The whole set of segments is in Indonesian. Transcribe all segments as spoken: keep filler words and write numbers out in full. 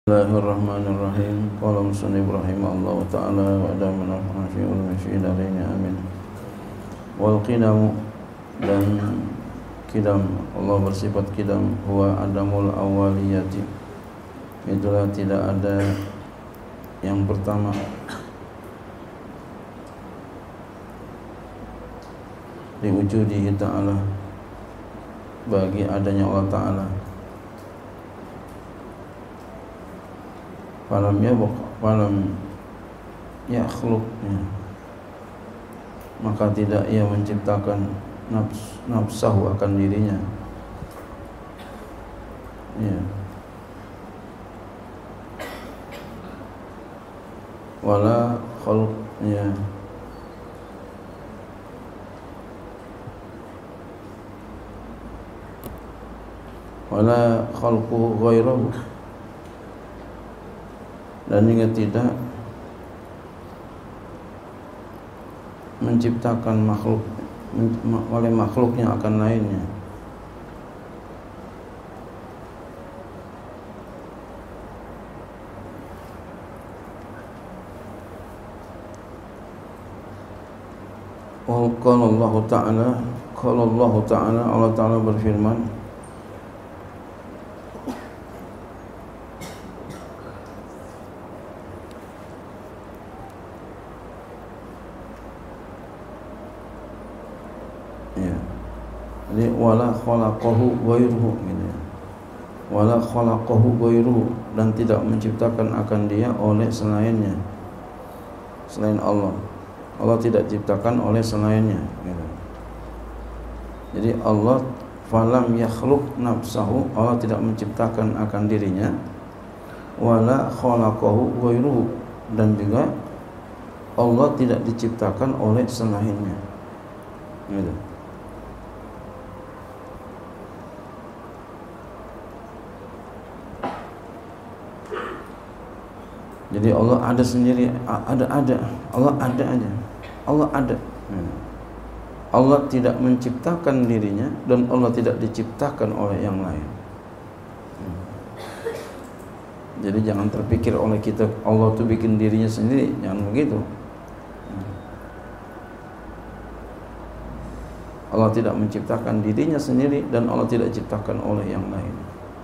Bismillahirrahmanirrahim. Qala musannif rahimahullah ta'ala wa adamana fi ulumi fi darain amin. Wal qidam, dan qidam, Allah bersifat qidam, huwa adamul awaliyati, itulah tidak ada yang pertama. Liwujudihi ta'ala, bagi adanya Allah ta'ala. Falam ya falam yakhluknya, maka tidak ia menciptakan nafs, nafsahu akan dirinya, ya. Wala khalqnya, wala khalqu ghairahu, dan juga tidak menciptakan makhluk oleh makhluknya akan lainnya. Wa qala Allah Ta'ala, qala Allah Ta'ala, Allah Ta'ala berfirman, ya. Jadi wala khalaqahu ghairuhu gitu ya. Wala khalaqahu ghairuhu, dan tidak menciptakan akan dia oleh selainnya, selain Allah. Allah tidak ciptakan oleh selainnya gitu. Jadi Allah falam yakhluq nafsahu, Allah tidak menciptakan akan dirinya. Wala khalaqahu ghairuhu, dan juga Allah tidak diciptakan oleh selainnya gitu. Jadi Allah ada sendiri, ada ada. Allah ada aja. Allah ada. Allah tidak menciptakan dirinya, dan Allah tidak diciptakan oleh yang lain. Jadi jangan terpikir oleh kita Allah itu bikin dirinya sendiri, jangan begitu. Allah tidak menciptakan dirinya sendiri, dan Allah tidak diciptakan oleh yang lain.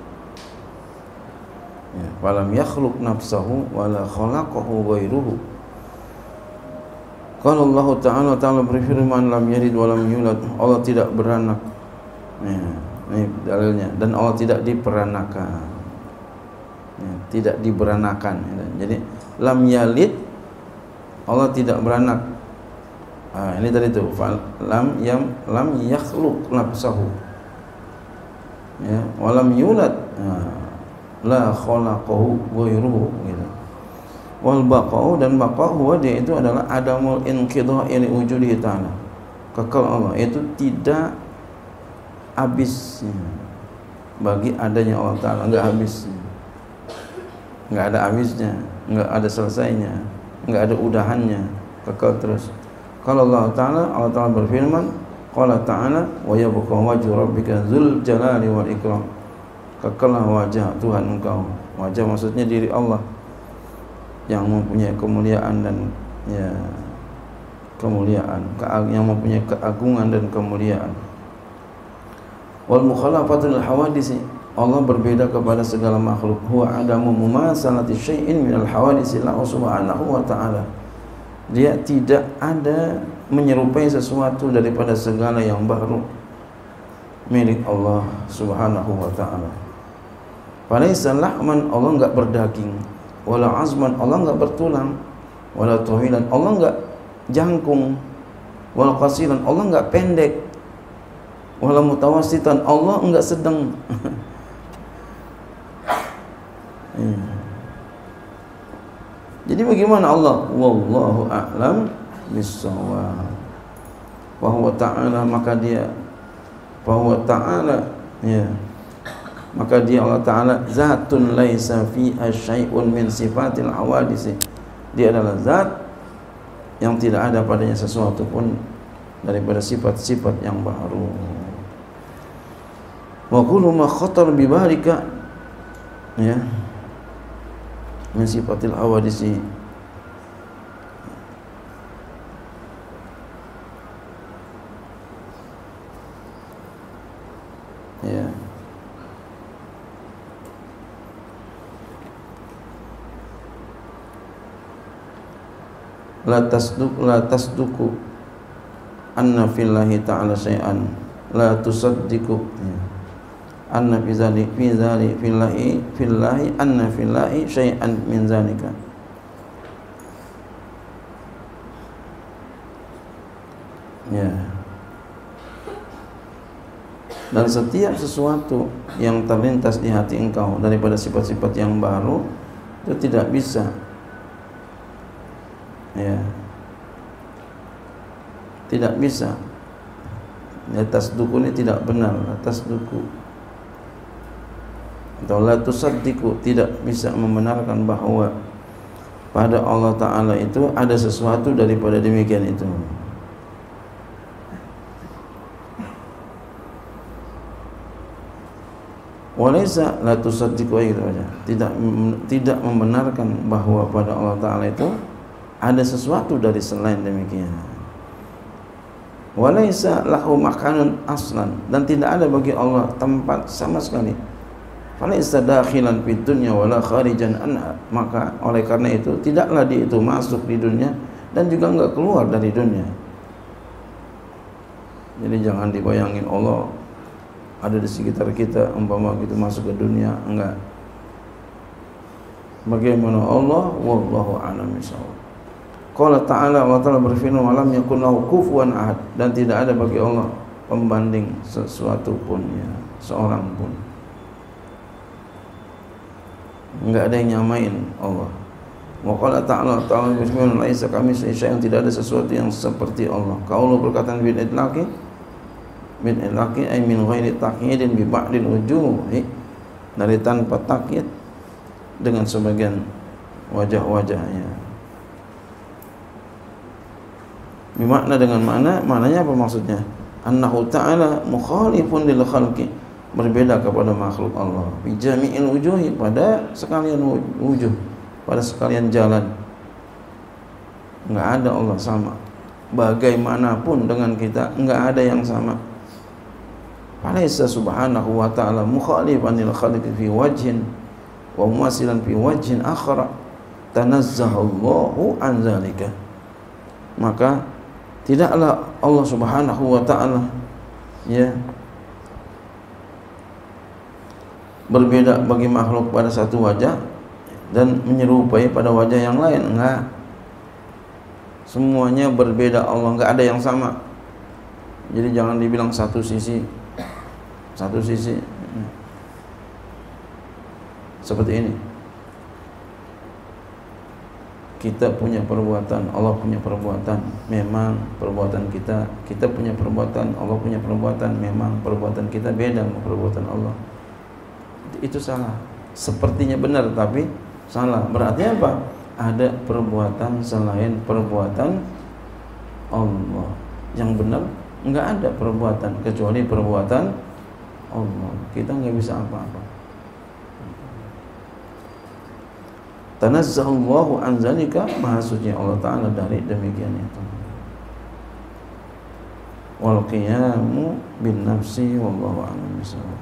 Ya, walam yakhluq nafsahu wala khalaqahu ghairuhu. Qala Allah Ta'ala, Ta'ala berfirman, lam yalid walam yulad, Allah tidak beranak. Ya, ini dalilnya, dan Allah tidak diperanakan. Ya, tidak diberanakan. Jadi lam yalid, Allah tidak beranak. Ah, ini tadi itu lam yam lam yakhluq nafsahu. Ya, walam yulad. Nah, la khalaqahu ghairuhu gitu. Wal baqa'u, dan baqa' huwa, dia itu adalah adamul inqidha'i li wujudihi ta'ala, kekal Allah itu tidak habisnya bagi adanya Allah Ta'ala, enggak habisnya, enggak ada habisnya, enggak ada selesainya, enggak ada udahannya, kekal terus. Kalau Allah Ta'ala, Allah Ta'ala berfirman, qala ta'ala wa yabqa wajhu rabbika dzul jalali wal ikram, kekallah wajah Tuhan engkau. Wajah maksudnya diri Allah yang mempunyai kemuliaan dan ya kemuliaan, yang mempunyai keagungan dan kemuliaan. Wal mukhalafatul hawadisi, Allah berbeda kepada segala makhluk. Huwa adamu mumasalati syai'in minal hawadisi lahu subhanahu wa ta'ala, dia tidak ada menyerupai sesuatu daripada segala yang baru milik Allah subhanahu wa ta'ala. Falaisa lahman, Allah enggak berdaging, wala azman, Allah enggak bertulang, wala tawilan, Allah enggak jangkung, wala qasiran, Allah enggak pendek, wala mutawassitan, Allah enggak sedang. Jadi bagaimana Allah? Wallahu a'lam bis-shawab. Wa huwa ta'ala, maka dia wa huwa ta'ala, ya, maka dia Allah Ta'ala zatun laisa fiha syai'un min sifatil hawadisi, dia adalah zat yang tidak ada padanya sesuatu pun daripada sifat-sifat yang baru. Wa kullu ma khatar bi balika, ya, min sifatil hawadisi. Ya. La tasduk la tasduku anna fillahi ta'ala syai'an la tusaddiqu ya. Anna fi zalik fi zalik fillahi fillahi anna fillahi syai'an min zalika. Ya. Dan setiap sesuatu yang terlintas di hati engkau daripada sifat-sifat yang baru itu tidak bisa, ya, tidak bisa. Ya, tasduku ini tidak benar, tasduku atau la tusaddiqu, tidak bisa membenarkan bahwa pada Allah Ta'ala itu ada sesuatu daripada demikian itu. Walaysa la tusaddiqu, gitu aja. Tidak tidak membenarkan bahwa pada Allah Ta'ala itu ada sesuatu dari selain demikian. Walaysa lahu makanun aslan, dan tidak ada bagi Allah tempat sama sekali. Falaysa dakhilan fid dunya wala kharijan anha, maka oleh karena itu tidaklah dia itu masuk di dunia dan juga enggak keluar dari dunia. Jadi jangan dibayangin Allah ada di sekitar kita, umpama kita masuk ke dunia, enggak. Bagaimana Allah? Wallahu a'lam bishawab. Qala ta'ala, Allah Ta'ala berfirman, "Walam yakun lahu kufuwan ahad," dan tidak ada bagi Allah pembanding sesuatu pun, ya, seorang pun. Enggak ada yang nyamain Allah. Wa qala ta'ala, Ta'ala berfirman, "Laisa kamitslihi syai'un," tidak ada sesuatu yang seperti Allah. Qaulu perkataan bil idlaqi, min idlaqi ay min ghairi taqyidin bi ba'dil wujuhi, dari tanpa takyid dengan sebagian wajah-wajahnya. Bermakna dengan makna, maknanya apa maksudnya? Annahu ta'ala mukhalifun lil khalqi, berbeda kepada makhluk Allah. Bi jami'il wujuhi, pada sekalian wujuh, pada sekalian jalan. Enggak ada Allah sama. Bagaimanapun dengan kita, enggak ada yang sama. Falaysa subhanahu wa ta'ala mukhalifan lil khalqi fi wajhin wa muwasilan fi wajhin akhar, tanazzahallahu an zalika. Maka tidaklah Allah Subhanahu wa ta'ala, ya, berbeda bagi makhluk pada satu wajah dan menyerupai pada wajah yang lain. Enggak. Semuanya berbeda Allah, enggak ada yang sama. Jadi jangan dibilang satu sisi satu sisi seperti ini. Kita punya perbuatan, Allah punya perbuatan. Memang perbuatan kita, kita punya perbuatan, Allah punya perbuatan. Memang perbuatan kita beda dengan perbuatan Allah. Itu salah. Sepertinya benar tapi salah. Berarti apa? Ada perbuatan selain perbuatan Allah. Yang benar enggak ada perbuatan kecuali perbuatan Allah. Kita enggak bisa apa-apa. Tanazzahallahu an zalika, maha suci Allah Ta'ala dari demikian itu. Wal qiyamu bin nafsi wallahu a'lam bishawab.